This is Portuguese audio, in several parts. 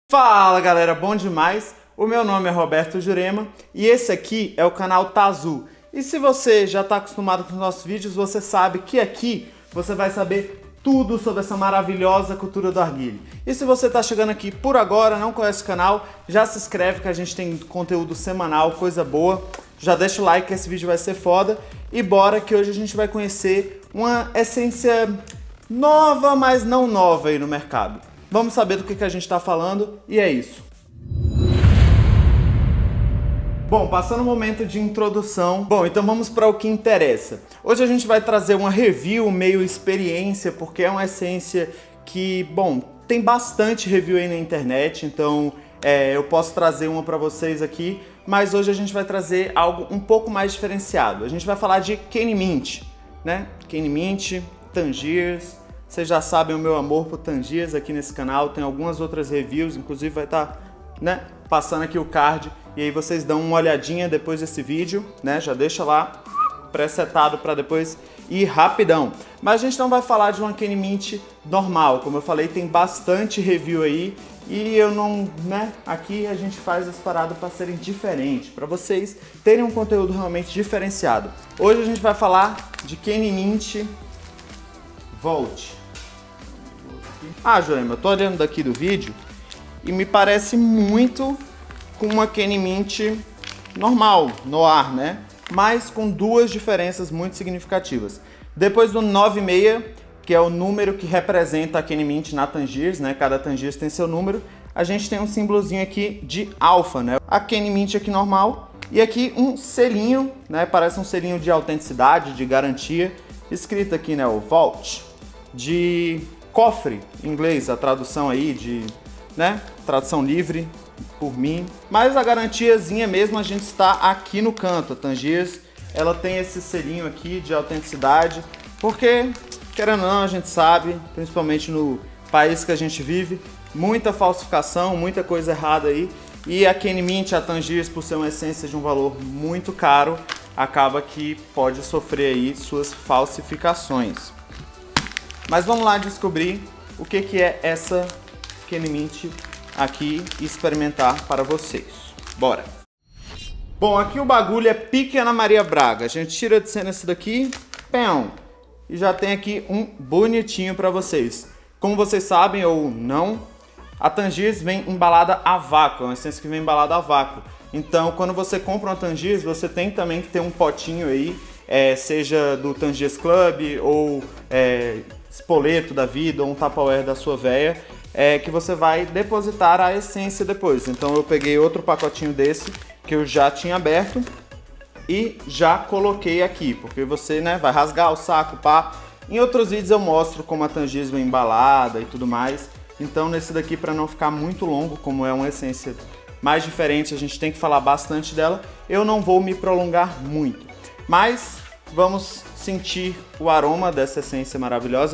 Fala galera, bom demais? O meu nome é Roberto Jurema e esse aqui é o canal Tazu. E se você já está acostumado com os nossos vídeos, você sabe que aqui você vai saber tudo sobre essa maravilhosa cultura do arguile. E se você está chegando aqui por agora, não conhece o canal, já se inscreve que a gente tem conteúdo semanal, coisa boa. Já deixa o like que esse vídeo vai ser foda. E bora que hoje a gente vai conhecer uma essência nova, mas não nova aí no mercado. Vamos saber do que a gente está falando e é isso. Bom, passando o momento de introdução. Bom, então vamos para o que interessa. Hoje a gente vai trazer uma review meio experiência, porque é uma essência que, bom, tem bastante review aí na internet, então eu posso trazer uma para vocês aqui, mas hoje a gente vai trazer algo um pouco mais diferenciado. A gente vai falar de Kenny Mint, né? Kenny Mint, Tangiers. Vocês já sabem o meu amor por Tangiers aqui nesse canal, tem algumas outras reviews, inclusive vai estar, né, passando aqui o card, e aí vocês dão uma olhadinha depois desse vídeo, né, já deixa lá pré-setado para depois ir rapidão. Mas a gente não vai falar de uma Kenny Mint normal, como eu falei, tem bastante review aí, e eu não, né, aqui a gente faz as paradas para serem diferentes, para vocês terem um conteúdo realmente diferenciado. Hoje a gente vai falar de Kenny Mint Volt. Ah, Jurema, eu tô olhando daqui do vídeo e me parece muito com uma Kenny Mint normal, no ar, né? Mas com duas diferenças muito significativas. Depois do 96, que é o número que representa a Kenny Mint na Tangiers, né? Cada Tangiers tem seu número. A gente tem um símbolozinho aqui de alfa, né? A Kenny Mint aqui normal e aqui um selinho, né? Parece um selinho de autenticidade, de garantia. Escrito aqui, né? O Vault, de cofre, em inglês, a tradução aí de, né, tradução livre por mim. Mas a garantiazinha mesmo a gente está aqui no canto. A Tangiers, ela tem esse selinho aqui de autenticidade, porque, querendo ou não, a gente sabe, principalmente no país que a gente vive, muita falsificação, muita coisa errada aí. E a Kenny Mint, a Tangiers, por ser uma essência de um valor muito caro, acaba que pode sofrer aí suas falsificações. Mas vamos lá descobrir o que é essa Kenny Mint aqui e experimentar para vocês. Bora! Bom, aqui o bagulho é pique Ana Maria Braga. A gente tira de cena esse daqui, pão, e já tem aqui um bonitinho para vocês. Como vocês sabem ou não, a Tangiers vem embalada a vácuo, é uma essência que vem embalada a vácuo. Então, quando você compra uma Tangiers, você tem também que ter um potinho aí, seja do Tangiers Club ou espoleto da vida ou um Tupperware da sua véia, que você vai depositar a essência depois. Então eu peguei outro pacotinho desse que eu já tinha aberto e já coloquei aqui, porque você, né, vai rasgar o saco, pá. Em outros vídeos eu mostro como a Tangiers vem embalada e tudo mais. Então nesse daqui, para não ficar muito longo, como é uma essência mais diferente, a gente tem que falar bastante dela, eu não vou me prolongar muito. Mas vamos sentir o aroma dessa essência maravilhosa.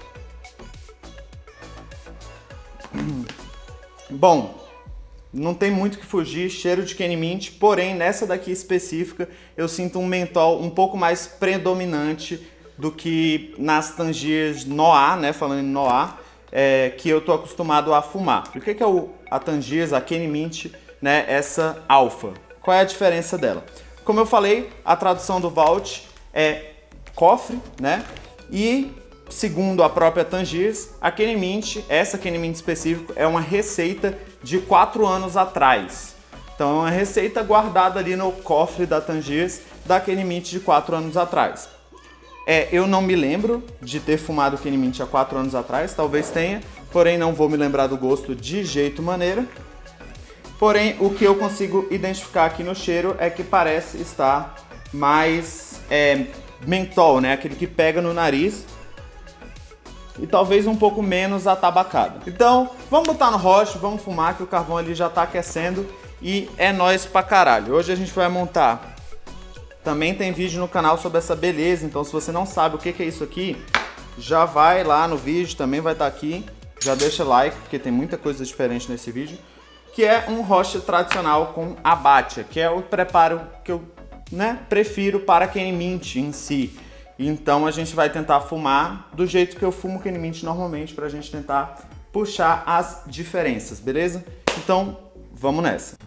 Bom, não tem muito o que fugir, cheiro de Kenny Mint, porém nessa daqui específica eu sinto um mentol um pouco mais predominante do que nas Tangiers Noir, né, falando em Noir, que eu tô acostumado a fumar. O que é a Tangiers, a Kenny Mint, né, essa alfa? Qual é a diferença dela? Como eu falei, a tradução do Vault é cofre, né? E segundo a própria Tangiers, a Kenny Mint, essa Kenny Mint específico, é uma receita de 4 anos atrás. Então é uma receita guardada ali no cofre da Tangiers, da Kenny Mint de 4 anos atrás. Eu não me lembro de ter fumado Kenny Mint há 4 anos atrás, talvez tenha, porém não vou me lembrar do gosto de jeito maneira. Porém, o que eu consigo identificar aqui no cheiro é que parece estar mais mentol, né? Aquele que pega no nariz e talvez um pouco menos atabacado. Então, vamos botar no roche, vamos fumar que o carvão ali já tá aquecendo e é nóis pra caralho. Hoje a gente vai montar. Também tem vídeo no canal sobre essa beleza, então se você não sabe o que é isso aqui, já vai lá no vídeo, também vai estar aqui. Já deixa like, porque tem muita coisa diferente nesse vídeo. Que é um roche tradicional com abatia, que é o preparo que eu, né, prefiro para Kenny Mint em si. Então a gente vai tentar fumar do jeito que eu fumo Kenny Mint normalmente, para a gente tentar puxar as diferenças, beleza? Então, vamos nessa.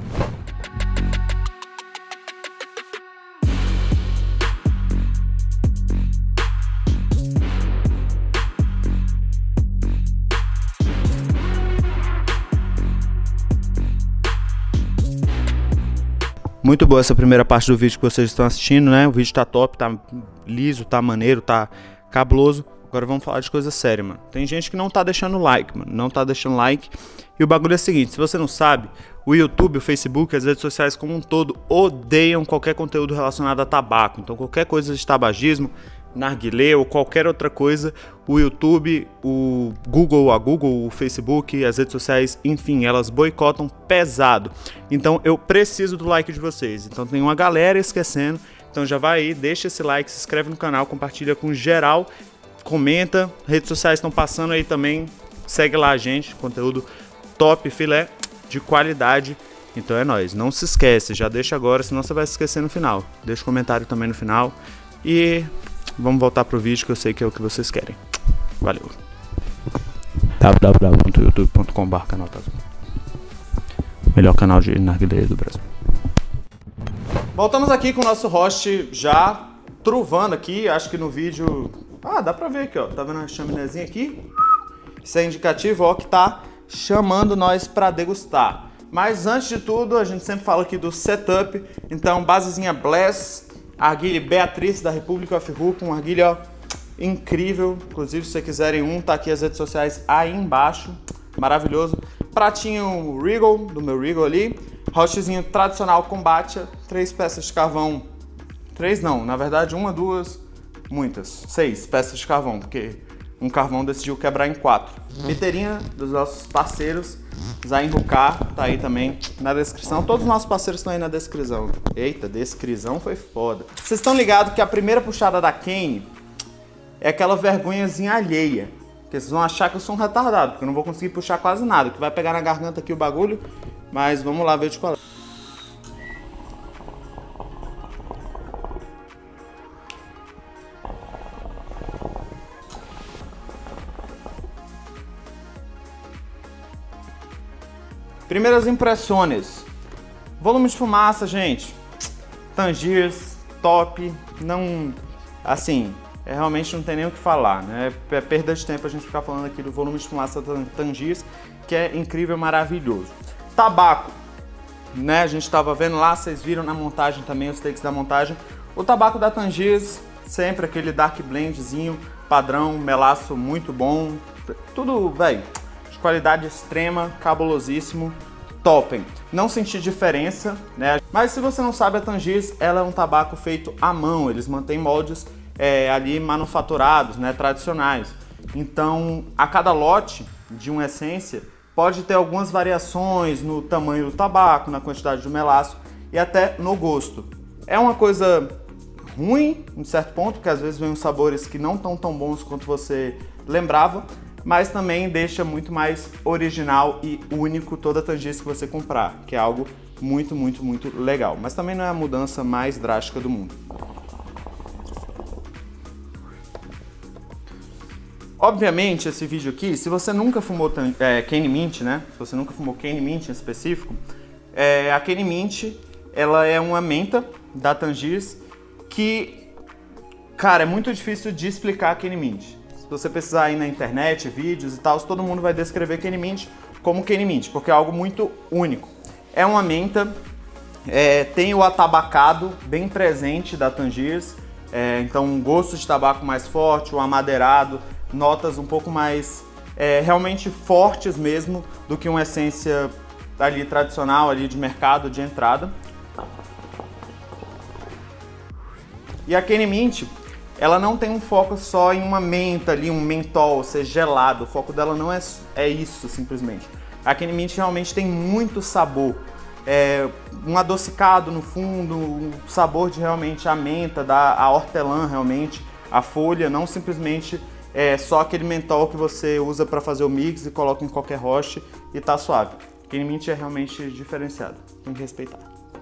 Muito boa essa primeira parte do vídeo que vocês estão assistindo, né? O vídeo tá top, tá liso, tá maneiro, tá cabuloso. Agora vamos falar de coisa séria, mano. Tem gente que não tá deixando like, mano. Não tá deixando like. E o bagulho é o seguinte, se você não sabe, o YouTube, o Facebook, as redes sociais como um todo odeiam qualquer conteúdo relacionado a tabaco. Então qualquer coisa de tabagismo, narguilé ou qualquer outra coisa, o YouTube, o Google, o Facebook, as redes sociais, enfim, elas boicotam pesado. Então eu preciso do like de vocês. Então tem uma galera esquecendo. Então já vai aí, deixa esse like, se inscreve no canal, compartilha com geral, comenta. Redes sociais estão passando aí também. Segue lá a gente, conteúdo top, filé, de qualidade. Então é nóis, não se esquece, já deixa agora, senão você vai se esquecer no final. Deixa um comentário também no final. E vamos voltar pro vídeo que eu sei que é o que vocês querem. Valeu. www.youtube.com/canal-tazum. Melhor canal de narguilé do Brasil. Voltamos aqui com o nosso host já truvando aqui. Acho que no vídeo... Ah, dá pra ver aqui, ó. Tá vendo a chaminézinha aqui? Isso é indicativo, ó, que tá chamando nós pra degustar. Mas antes de tudo, a gente sempre fala aqui do setup. Então, basezinha Bless, arguilha Beatriz da Republic of Hook, uma arguilha, ó, incrível. Inclusive, se vocês quiserem um, tá aqui as redes sociais aí embaixo. Maravilhoso. Pratinho Regal, do meu Regal ali. Rochezinho tradicional Kombucha. 3 peças de carvão. 3 não, na verdade 1, 2, muitas. 6 peças de carvão, porque um carvão decidiu quebrar em 4. Liteirinha dos nossos parceiros. Zain Rucar, tá aí também na descrição. Todos os nossos parceiros estão aí na descrição. Eita, descrição foi foda. Vocês estão ligados que a primeira puxada da Kane é aquela vergonhazinha alheia. Porque vocês vão achar que eu sou um retardado, porque eu não vou conseguir puxar quase nada. Que vai pegar na garganta aqui o bagulho. Mas vamos lá ver de qual é. Primeiras impressões. Volume de fumaça, gente. Tangiers, top. Não... Assim, realmente não tem nem o que falar, né? É perda de tempo a gente ficar falando aqui do volume de fumaça da Tangiers, que é incrível, maravilhoso. Tabaco, né? A gente estava vendo lá, vocês viram na montagem também, os takes da montagem. O tabaco da Tangiers, sempre aquele dark blendzinho, padrão, melaço muito bom. Tudo, velho, de qualidade extrema, cabulosíssimo, topem. Não senti diferença, né? Mas se você não sabe, a Tangiers, ela é um tabaco feito à mão. Eles mantêm moldes ali manufaturados, né? Tradicionais. Então, a cada lote de uma essência, pode ter algumas variações no tamanho do tabaco, na quantidade de melaço e até no gosto. É uma coisa ruim, em certo ponto, porque às vezes vem uns sabores que não estão tão bons quanto você lembrava, mas também deixa muito mais original e único toda a Tangiers que você comprar, que é algo muito, muito, muito legal. Mas também não é a mudança mais drástica do mundo. Obviamente, esse vídeo aqui, se você nunca fumou Cane Mint, né? Se você nunca fumou Cane Mint em específico, a Cane Mint, ela é uma menta da Tangiers que, cara, é muito difícil de explicar a Cane Mint. Se você pesquisar aí na internet, vídeos e tal, todo mundo vai descrever Cane Mint como Cane Mint, porque é algo muito único. É uma menta, tem o atabacado bem presente da Tangiers, então um gosto de tabaco mais forte, o amadeirado, notas um pouco mais realmente fortes mesmo do que uma essência ali tradicional, ali de mercado, de entrada. E a Cane Mint, ela não tem um foco só em uma menta ali, um mentol, ser gelado. O foco dela não é isso, simplesmente. A Cane Mint realmente tem muito sabor. Um adocicado no fundo, um sabor de realmente a menta, a hortelã realmente, a folha, não simplesmente só aquele mentol que você usa para fazer o mix e coloca em qualquer roche e tá suave. Cane Mint é realmente diferenciado, tem que respeitar.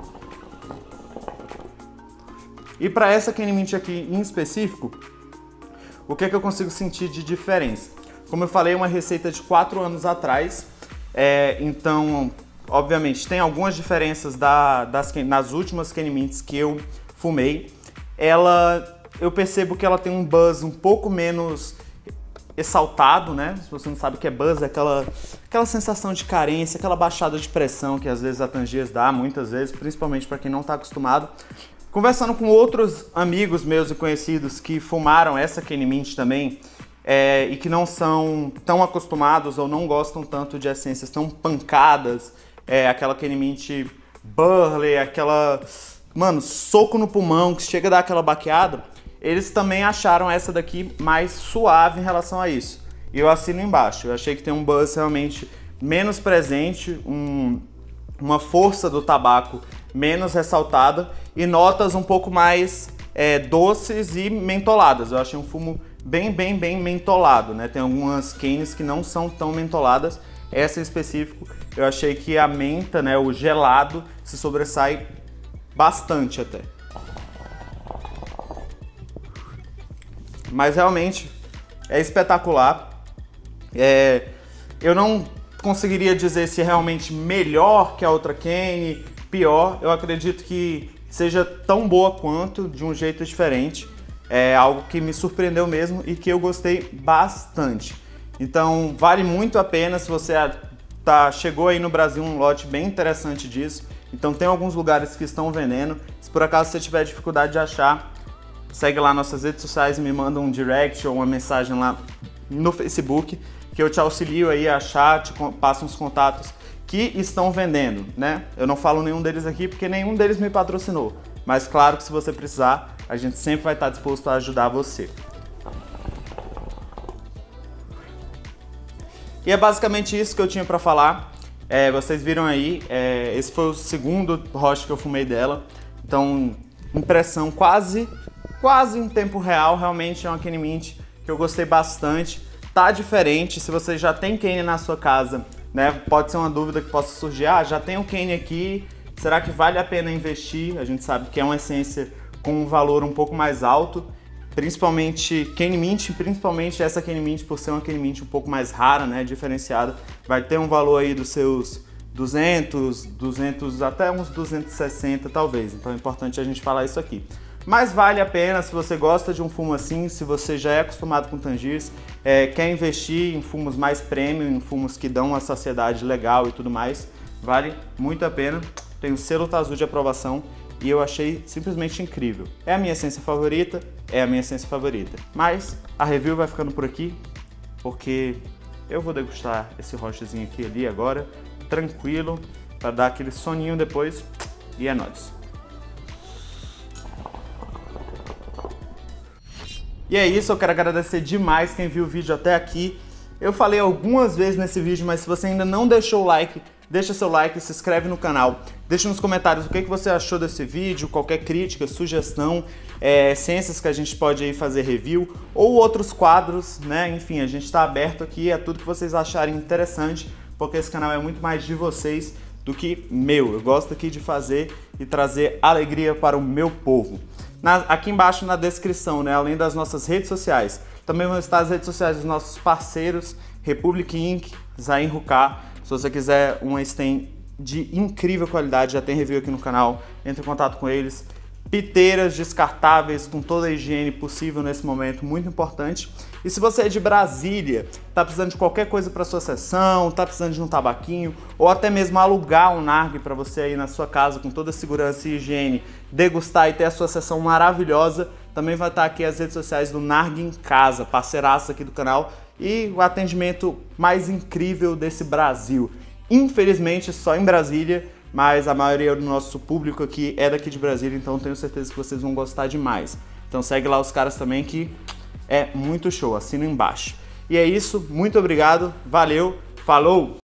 E para essa Cane Mint aqui em específico, o que é que eu consigo sentir de diferença? Como eu falei, é uma receita de 4 anos atrás, então, obviamente, tem algumas diferenças nas últimas Kenny Mints que eu fumei. Eu percebo que ela tem um buzz um pouco menos exaltado, né? Se você não sabe o que é buzz, é aquela sensação de carência, aquela baixada de pressão que às vezes a Tangiers dá, muitas vezes, principalmente para quem não está acostumado. Conversando com outros amigos meus e conhecidos que fumaram essa Kenny Mint também, e que não são tão acostumados ou não gostam tanto de essências tão pancadas, aquela Kenny Mint Burley, aquela, mano, soco no pulmão que chega a dar aquela baqueada, eles também acharam essa daqui mais suave em relação a isso. E eu assino embaixo, eu achei que tem um buzz realmente menos presente, uma força do tabaco menos ressaltada e notas um pouco mais doces e mentoladas. Eu achei um fumo bem mentolado, né? Tem algumas Kennys que não são tão mentoladas, essa em específico eu achei que a menta, né, o gelado, se sobressai bastante até. Mas realmente é espetacular. Eu não conseguiria dizer se é realmente melhor que a outra Kenny, pior. Eu acredito que seja tão boa quanto, de um jeito diferente. É algo que me surpreendeu mesmo e que eu gostei bastante. Então vale muito a pena se você chegou aí no Brasil um lote bem interessante disso. Então tem alguns lugares que estão vendendo. Se por acaso você tiver dificuldade de achar, segue lá nossas redes sociais e me manda um direct ou uma mensagem lá no Facebook que eu te auxilio aí a achar, te passo uns contatos que estão vendendo, né? Eu não falo nenhum deles aqui porque nenhum deles me patrocinou, mas claro que se você precisar, a gente sempre vai estar disposto a ajudar você. E é basicamente isso que eu tinha para falar. Vocês viram aí, esse foi o segundo roche que eu fumei dela, então impressão quase em tempo real. Realmente é uma Kenny Mint que eu gostei bastante. Tá diferente, se você já tem Kenny na sua casa, né? Pode ser uma dúvida que possa surgir, já tem o Kenny aqui, será que vale a pena investir? A gente sabe que é uma essência com um valor um pouco mais alto, principalmente Kenny Mint, principalmente essa Kenny Mint, por ser uma Kenny Mint um pouco mais rara, né, diferenciada, vai ter um valor aí dos seus 200 até uns 260 talvez, então é importante a gente falar isso aqui. Mas vale a pena se você gosta de um fumo assim, se você já é acostumado com Tangiers, quer investir em fumos mais premium, em fumos que dão uma saciedade legal e tudo mais, vale muito a pena. Tem o selo Tazu de aprovação e eu achei simplesmente incrível. É a minha essência favorita, mas a review vai ficando por aqui, porque eu vou degustar esse rochezinho aqui ali agora, tranquilo, para dar aquele soninho depois, e é nóis. E é isso, eu quero agradecer demais quem viu o vídeo até aqui. Eu falei algumas vezes nesse vídeo, mas se você ainda não deixou o like, deixa seu like, se inscreve no canal, deixa nos comentários o que você achou desse vídeo, qualquer crítica, sugestão, essências que a gente pode aí fazer review, ou outros quadros, né? Enfim, a gente está aberto aqui a tudo que vocês acharem interessante, porque esse canal é muito mais de vocês do que meu. Eu gosto aqui de fazer e trazer alegria para o meu povo. Aqui embaixo na descrição, né, além das nossas redes sociais, também vão estar as redes sociais dos nossos parceiros, Republic Inc, Zain Ruká. Se você quiser uma stem de incrível qualidade, já tem review aqui no canal, entre em contato com eles. Piteiras descartáveis com toda a higiene possível nesse momento, muito importante. E se você é de Brasília, tá precisando de qualquer coisa para sua sessão, tá precisando de um tabaquinho, ou até mesmo alugar um nargue para você aí na sua casa com toda a segurança e higiene, degustar e ter a sua sessão maravilhosa, também vai estar aqui as redes sociais do Nargue em Casa, parceiraço aqui do canal, e o atendimento mais incrível desse Brasil. Infelizmente só em Brasília, mas a maioria do nosso público aqui é daqui de Brasília, então tenho certeza que vocês vão gostar demais. Então segue lá os caras também que é muito show, assina embaixo. E é isso, muito obrigado, valeu, falou!